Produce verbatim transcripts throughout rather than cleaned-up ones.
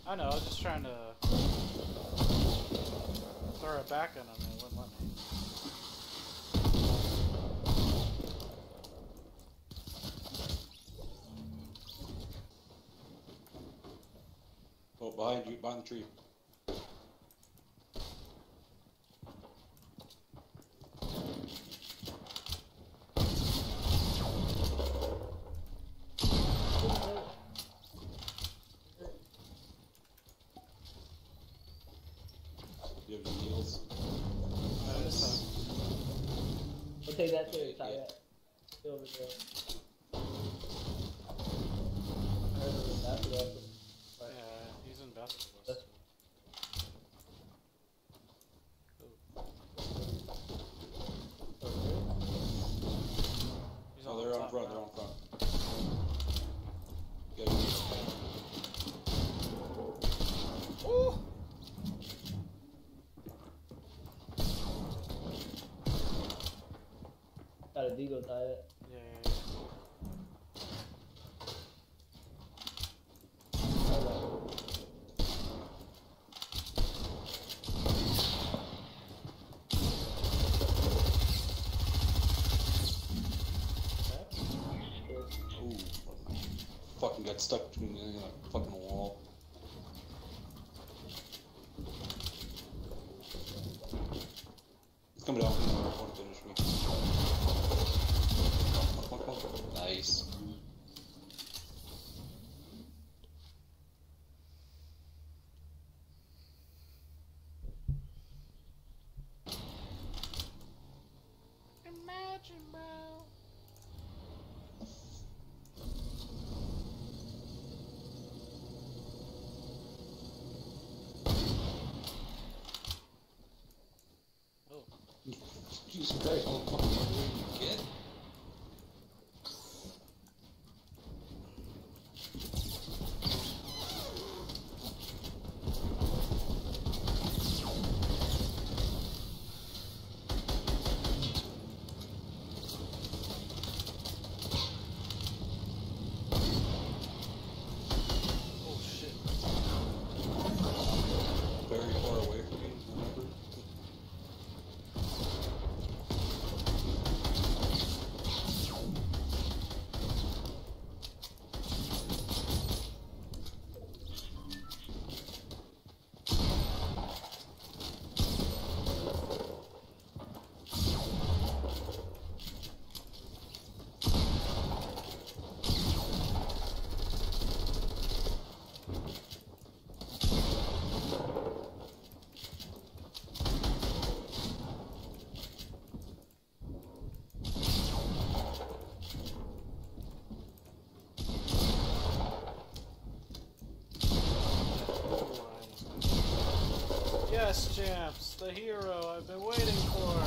I know, I was just trying to throw it back on him and it wouldn't let me. Oh, behind you, behind the tree. Do you have any heals? I just, uh, I'll take that too, tie Yeah. that. Stay over there. I heard it was after that. But yeah, he's in basketball. that's He's Oh, on they're on top front, now. they're on front. Get him. Ooh! got a Deagle tie it. Yeah, yeah, yeah. Ooh, fucking got stuck between the uh, fucking wall. He's coming down. Won't finish me. Come on, come on, come on. Nice. Imagine, bro. Oh. Jesus Christ, how the fuck did you get? Oh shit. Very far away from me, remember? Yes, champs, the hero I've been waiting for.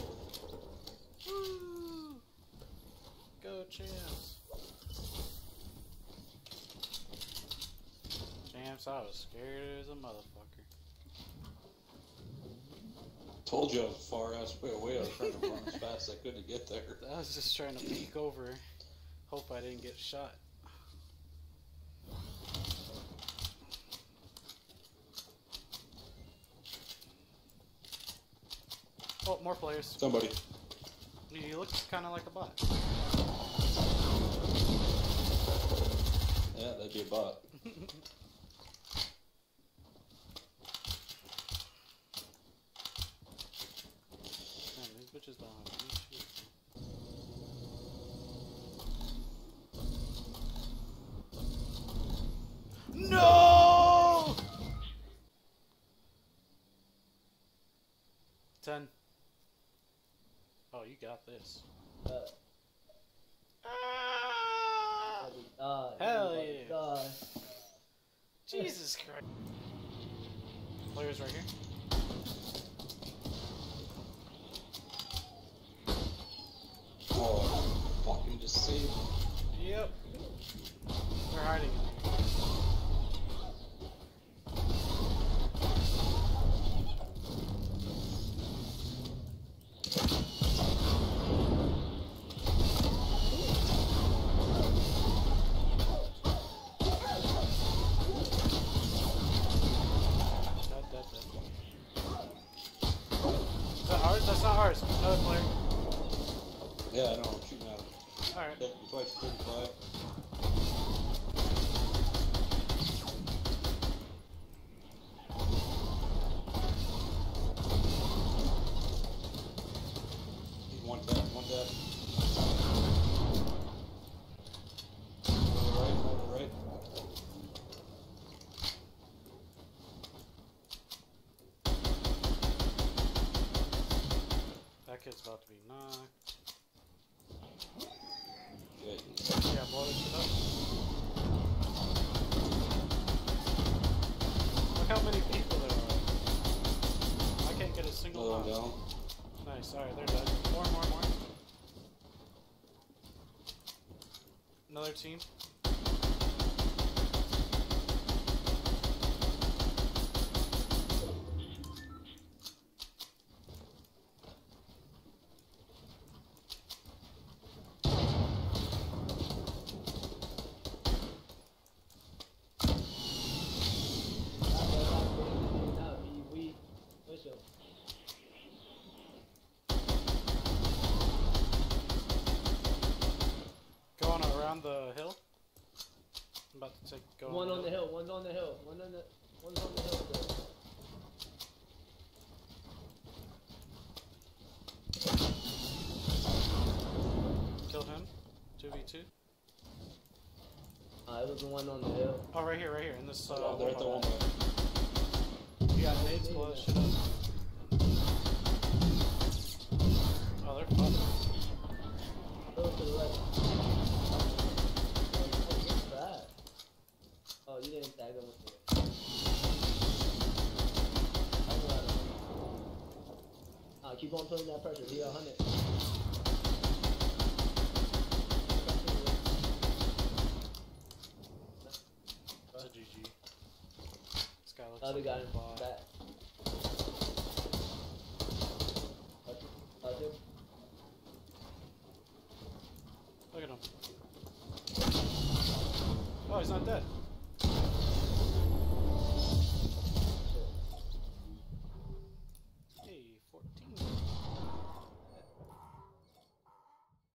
Woo! Go, champs. Champs, I was scared as a motherfucker. Told you I was far ass way away. I was trying to run as fast as I could to get there. I was just trying to peek over. Hope I didn't get shot. Oh, more players. Somebody. He looks kind of like a bot. Yeah, that'd be a bot. Man, these bitches don't have any shit. No! Ten. Oh, you got this. Uh, Ah! uh, Hell uh, yeah. uh, Jesus Christ. Players right here. Oh, fucking just saved. Yep. They're hiding in here. it's not ours. Another player. Yeah, I know, I'm shooting at him. Alright. Yep, you twice thirty-five. He's one tap, one tap. Go to the right, go to the right. That kid's about to be knocked. Good. Yeah, blow this shit up. Look how many people there are. I can't get a single Another one knock. down. Nice, alright, they're dead. More, more, more. Another team. Going around the hill. I'm about to take go. One on the hill, one's on the hill, one on the, one's on the hill still. Killed him. two v two. Uh, it was the one on the hill. Oh, right here, right here, in this. Uh, Oh, they're at the wall. one by. You got nades, blow this shit up. Oh, they're fucked. Go to the left. Oh, what's that? Oh, you didn't tag him with it. Uh, keep on putting that pressure. He a hundred. It's a G G. This guy looks Other like guy a bot. back. Touch him. Touch him. Look at him. Oh, he's not dead.